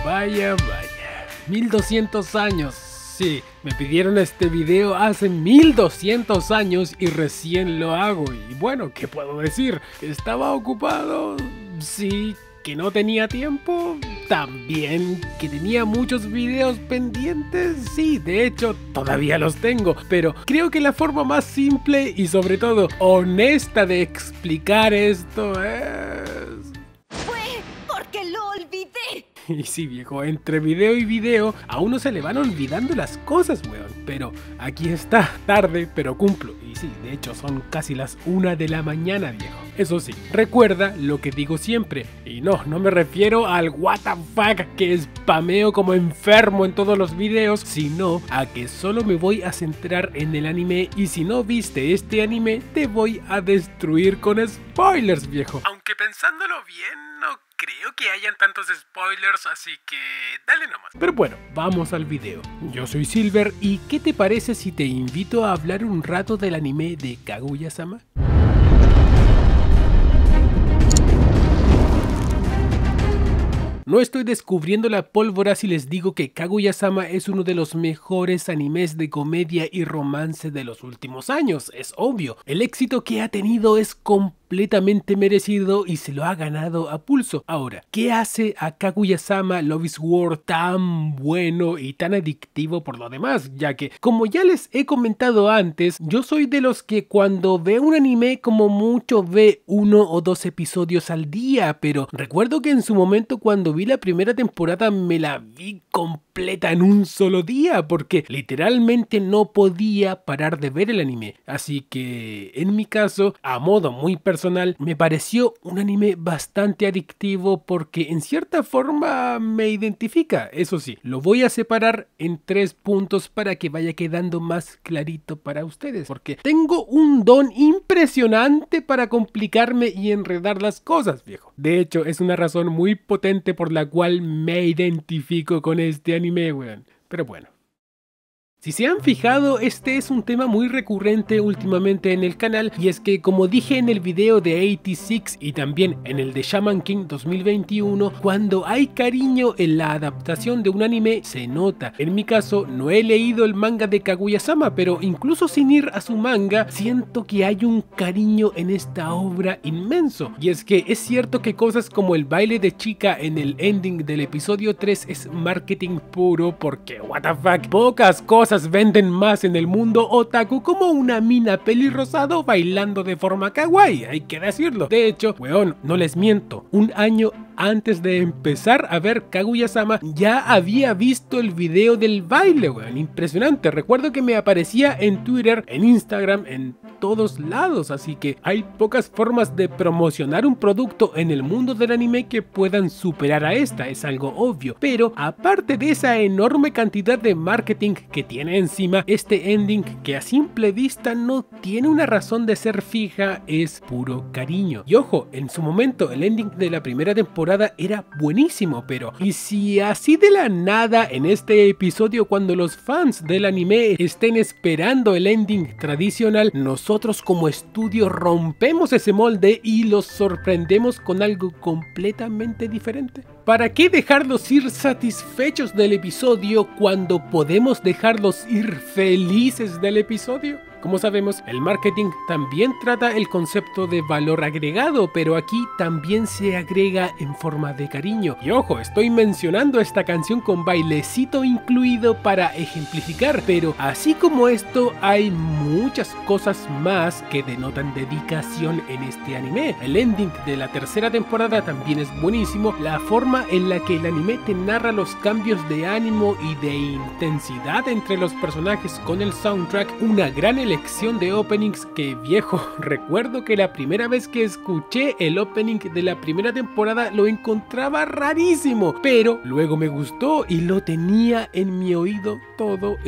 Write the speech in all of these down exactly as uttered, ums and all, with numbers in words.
Vaya, vaya, mil doscientos años. Sí, me pidieron este video hace mil doscientos años y recién lo hago. Y bueno, ¿qué puedo decir? ¿Estaba ocupado? Sí. ¿Que no tenía tiempo? También. ¿Que tenía muchos videos pendientes? Sí, de hecho, todavía los tengo. Pero creo que la forma más simple y sobre todo honesta de explicar esto es... Fue porque lo olvidé. Y sí, viejo, entre video y video a uno se le van olvidando las cosas, weón. Pero aquí está, tarde, pero cumplo. Y sí, de hecho son casi las una de la mañana, viejo. Eso sí, recuerda lo que digo siempre. Y no, no me refiero al what the fuck que spameo como enfermo en todos los videos, sino a que solo me voy a centrar en el anime. Y si no viste este anime, te voy a destruir con spoilers, viejo. Aunque pensándolo bien, no creo que hayan tantos spoilers, así que dale nomás. Pero bueno, vamos al video. Yo soy Silver y ¿qué te parece si te invito a hablar un rato del anime de Kaguya-sama? No estoy descubriendo la pólvora si les digo que Kaguya-sama es uno de los mejores animes de comedia y romance de los últimos años, es obvio. El éxito que ha tenido es completamente merecido y se lo ha ganado a pulso. Ahora, ¿qué hace a Kaguya-sama Love is War tan bueno y tan adictivo por lo demás? Ya que, como ya les he comentado antes, yo soy de los que cuando ve un anime como mucho ve uno o dos episodios al día, pero recuerdo que en su momento cuando vi la primera temporada me la vi completa en un solo día porque literalmente no podía parar de ver el anime. Así que en mi caso, a modo muy personal, me pareció un anime bastante adictivo porque en cierta forma me identifica. Eso sí, lo voy a separar en tres puntos para que vaya quedando más clarito para ustedes, porque tengo un don impresionante para complicarme y enredar las cosas, viejo. De hecho, es una razón muy potente por la cual me identifico con este anime, weón. Pero bueno. Si se han fijado, este es un tema muy recurrente últimamente en el canal, y es que como dije en el video de ochenta y seis y también en el de Shaman King dos mil veintiuno, cuando hay cariño en la adaptación de un anime se nota. En mi caso no he leído el manga de Kaguya-sama, pero incluso sin ir a su manga siento que hay un cariño en esta obra inmenso. Y es que es cierto que cosas como el baile de chica en el ending del episodio tres es marketing puro porque what the fuck, pocas cosas venden más en el mundo otaku como una mina pelirrosado bailando de forma kawaii, hay que decirlo. De hecho, weón, no les miento, un año antes de empezar a ver Kaguya-sama ya había visto el video del baile, weón, impresionante. Recuerdo que me aparecía en Twitter, en Instagram, en todos lados, así que hay pocas formas de promocionar un producto en el mundo del anime que puedan superar a esta, es algo obvio. Pero aparte de esa enorme cantidad de marketing que tiene encima, este ending, que a simple vista no tiene una razón de ser fija, es puro cariño. Y ojo, en su momento el ending de la primera temporada era buenísimo, pero ¿y si así de la nada en este episodio, cuando los fans del anime estén esperando el ending tradicional, nosotros como estudio rompemos ese molde y los sorprendemos con algo completamente diferente? ¿Para qué dejarlos ir satisfechos del episodio cuando podemos dejarlos ir felices del episodio? Como sabemos, el marketing también trata el concepto de valor agregado, pero aquí también se agrega en forma de cariño. Y ojo, estoy mencionando esta canción con bailecito incluido para ejemplificar, pero así como esto hay muchas cosas más que denotan dedicación en este anime. El ending de la tercera temporada también es buenísimo, la forma en la que el anime te narra los cambios de ánimo y de intensidad entre los personajes con el soundtrack, una gran elección de openings que, viejo, recuerdo que la primera vez que escuché el opening de la primera temporada lo encontraba rarísimo, pero luego me gustó y lo tenía en mi oído todo el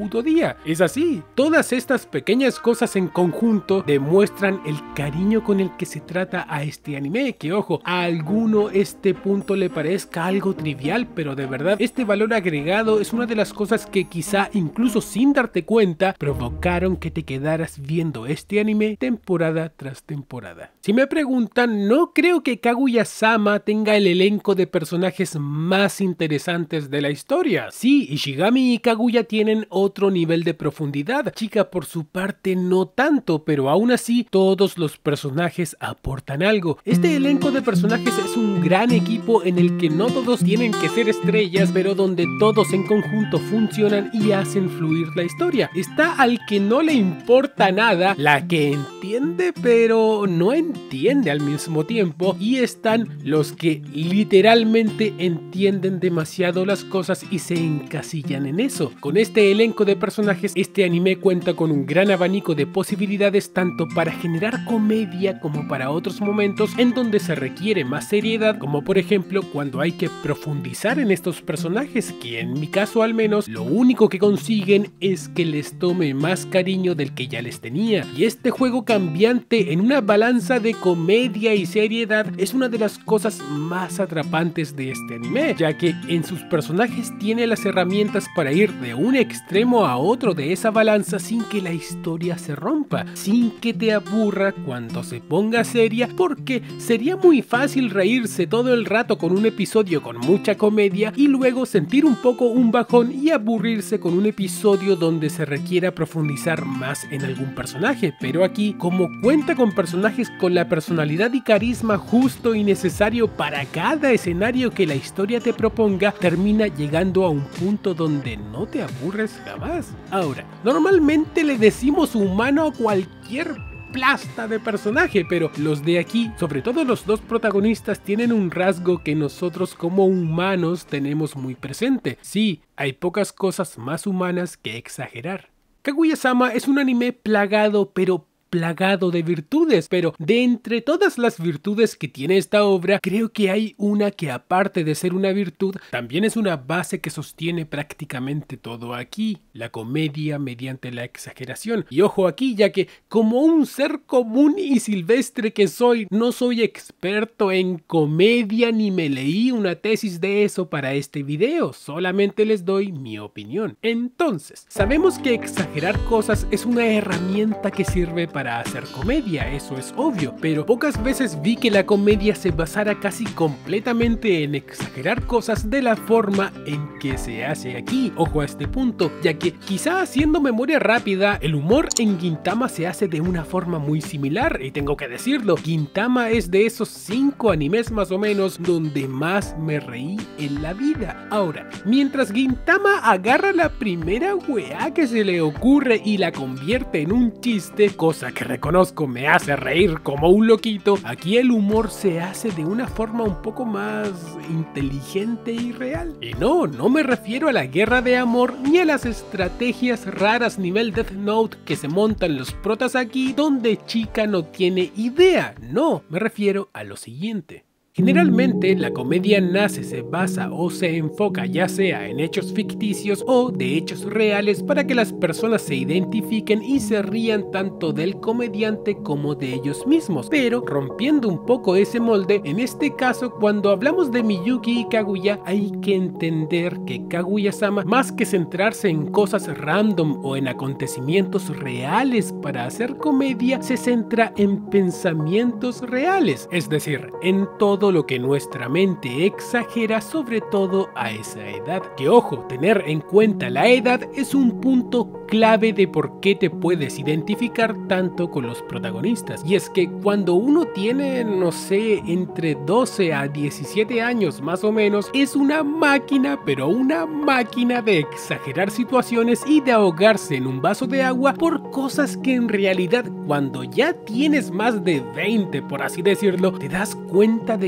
puto día. Es así, todas estas pequeñas cosas en conjunto demuestran el cariño con el que se trata a este anime, que ojo, a alguno este punto le parezca algo trivial, pero de verdad este valor agregado es una de las cosas que quizá incluso sin darte cuenta provocaron que te quedaras viendo este anime temporada tras temporada. Si me preguntan, no creo que Kaguya-sama tenga el elenco de personajes más interesantes de la historia. Sí, Ishigami y Kaguya tienen otro nivel de profundidad, Chika por su parte no tanto, pero aún así todos los personajes aportan algo. Este elenco de personajes es un gran equipo en el que no todos tienen que ser estrellas, pero donde todos en conjunto funcionan y hacen fluir la historia. Está al que no le importa nada, la que entiende pero no entiende al mismo tiempo, y están los que literalmente entienden demasiado las cosas y se encasillan en eso. Con este elenco de personajes, este anime cuenta con un gran abanico de posibilidades tanto para generar comedia como para otros momentos en donde se requiere más seriedad, como por ejemplo cuando hay que profundizar en estos personajes, que en mi caso al menos lo único que consiguen es que les tome más cariño del que ya les tenía. Y este juego cambiante en una balanza de comedia y seriedad es una de las cosas más atrapantes de este anime, ya que en sus personajes tiene las herramientas para ir de un extremo a otro de esa balanza sin que la historia se rompa, sin que te aburra cuando se ponga seria, porque sería muy fácil reírse todo el rato con un episodio con mucha comedia y luego sentir un poco un bajón y aburrirse con un episodio donde se requiera profundizar más en algún personaje. Pero aquí, como cuenta con personajes con la personalidad y carisma justo y necesario para cada escenario que la historia te proponga, termina llegando a un punto donde no te aburres jamás. Ahora, normalmente le decimos humano a cualquier plasta de personaje, pero los de aquí, sobre todo los dos protagonistas, tienen un rasgo que nosotros como humanos tenemos muy presente. Sí, hay pocas cosas más humanas que exagerar. Kaguya-sama es un anime plagado, pero plagado de virtudes, pero de entre todas las virtudes que tiene esta obra, creo que hay una que, aparte de ser una virtud, también es una base que sostiene prácticamente todo aquí: la comedia mediante la exageración. Y ojo aquí, ya que como un ser común y silvestre que soy, no soy experto en comedia ni me leí una tesis de eso para este video, solamente les doy mi opinión. Entonces, sabemos que exagerar cosas es una herramienta que sirve para para hacer comedia, eso es obvio, pero pocas veces vi que la comedia se basara casi completamente en exagerar cosas de la forma en que se hace aquí. Ojo a este punto, ya que quizá haciendo memoria rápida, el humor en Gintama se hace de una forma muy similar, y tengo que decirlo, Gintama es de esos cinco animes más o menos donde más me reí en la vida. Ahora, mientras Gintama agarra la primera weá que se le ocurre y la convierte en un chiste, cosa que reconozco me hace reír como un loquito, aquí el humor se hace de una forma un poco más inteligente y real. Y no, no me refiero a la guerra de amor ni a las estrategias raras nivel Death Note que se montan los protas aquí, donde Chika no tiene idea. No, me refiero a lo siguiente. Generalmente la comedia nace, se basa o se enfoca ya sea en hechos ficticios o de hechos reales para que las personas se identifiquen y se rían tanto del comediante como de ellos mismos. Pero rompiendo un poco ese molde, en este caso cuando hablamos de Miyuki y Kaguya hay que entender que Kaguya-sama, más que centrarse en cosas random o en acontecimientos reales para hacer comedia, se centra en pensamientos reales, es decir, en todo lo que nuestra mente exagera, sobre todo a esa edad. Que ojo, tener en cuenta la edad es un punto clave de por qué te puedes identificar tanto con los protagonistas. Y es que cuando uno tiene, no sé, entre doce a diecisiete años más o menos, es una máquina, pero una máquina de exagerar situaciones y de ahogarse en un vaso de agua por cosas que en realidad cuando ya tienes más de veinte, por así decirlo, te das cuenta de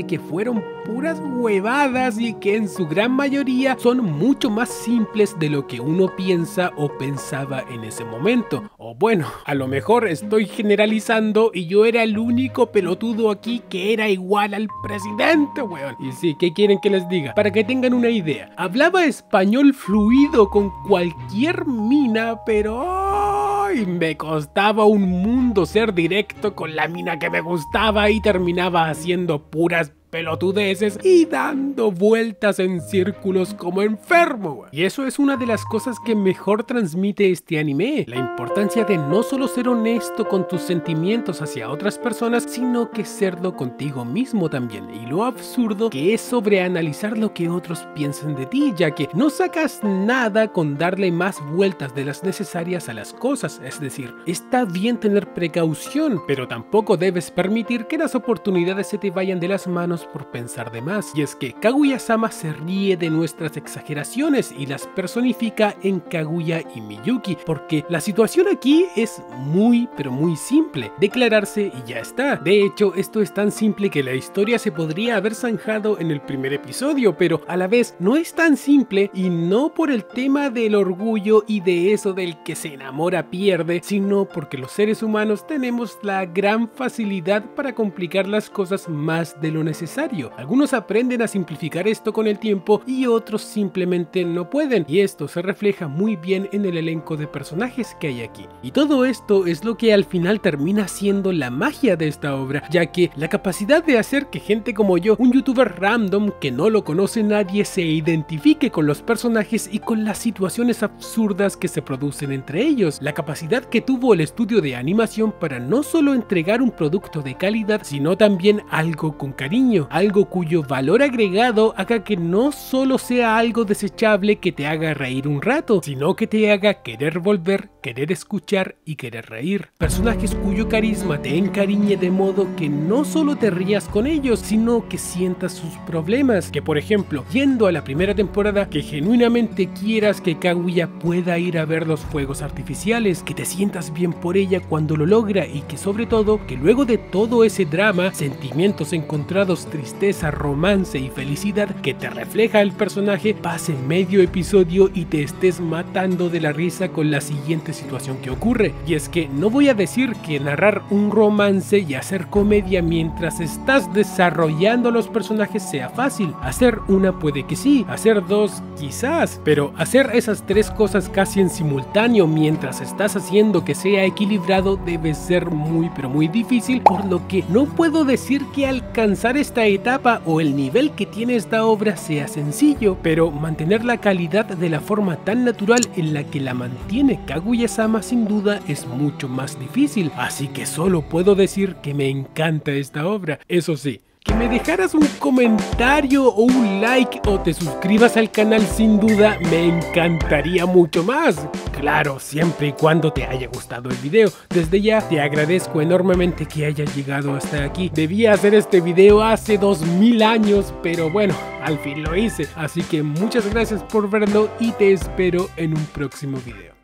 de que fueron puras huevadas y que en su gran mayoría son mucho más simples de lo que uno piensa o pensaba en ese momento. O bueno, a lo mejor estoy generalizando y yo era el único pelotudo aquí que era igual al presidente, weón. Y sí, ¿qué quieren que les diga? Para que tengan una idea, hablaba español fluido con cualquier mina, pero ay, me costaba un mundo ser directo con la mina que me gustaba y terminaba haciendo puras pelotudeces y dando vueltas en círculos como enfermo, güey. Y eso es una de las cosas que mejor transmite este anime, la importancia de no solo ser honesto con tus sentimientos hacia otras personas, sino que serlo contigo mismo también, y lo absurdo que es sobreanalizar lo que otros piensan de ti, ya que no sacas nada con darle más vueltas de las necesarias a las cosas. Es decir, está bien tener precaución, pero tampoco debes permitir que las oportunidades se te vayan de las manos por pensar de más. Y es que Kaguya-sama se ríe de nuestras exageraciones y las personifica en Kaguya y Miyuki, porque la situación aquí es muy pero muy simple: declararse y ya está. De hecho, esto es tan simple que la historia se podría haber zanjado en el primer episodio, pero a la vez no es tan simple, y no por el tema del orgullo y de eso del que se enamora pierde, sino porque los seres humanos tenemos la gran facilidad para complicar las cosas más de lo necesario. Algunos aprenden a simplificar esto con el tiempo y otros simplemente no pueden, y esto se refleja muy bien en el elenco de personajes que hay aquí. Y todo esto es lo que al final termina siendo la magia de esta obra, ya que la capacidad de hacer que gente como yo, un youtuber random que no lo conoce nadie, se identifique con los personajes y con las situaciones absurdas que se producen entre ellos, la capacidad que tuvo el estudio de animación para no solo entregar un producto de calidad, sino también algo con cariño, algo cuyo valor agregado haga que no solo sea algo desechable que te haga reír un rato, sino que te haga querer volver, querer escuchar y querer reír. Personajes cuyo carisma te encariñe de modo que no solo te rías con ellos, sino que sientas sus problemas. Que por ejemplo, yendo a la primera temporada, que genuinamente quieras que Kaguya pueda ir a ver los fuegos artificiales, que te sientas bien por ella cuando lo logra, y que sobre todo, que luego de todo ese drama, sentimientos encontrados, tristeza, romance y felicidad que te refleja el personaje, pase medio episodio y te estés matando de la risa con la siguiente situación que ocurre. Y es que no voy a decir que narrar un romance y hacer comedia mientras estás desarrollando los personajes sea fácil. Hacer una puede que sí, hacer dos quizás, pero hacer esas tres cosas casi en simultáneo mientras estás haciendo que sea equilibrado debe ser muy pero muy difícil, por lo que no puedo decir que alcanzar esta etapa o el nivel que tiene esta obra sea sencillo, pero mantener la calidad de la forma tan natural en la que la mantiene Kaguya-sama sin duda es mucho más difícil, así que solo puedo decir que me encanta esta obra. Eso sí, que me dejaras un comentario o un like o te suscribas al canal sin duda me encantaría mucho más. Claro, siempre y cuando te haya gustado el video. Desde ya te agradezco enormemente que hayas llegado hasta aquí. Debía hacer este video hace dos mil años, pero bueno, al fin lo hice. Así que muchas gracias por verlo y te espero en un próximo video.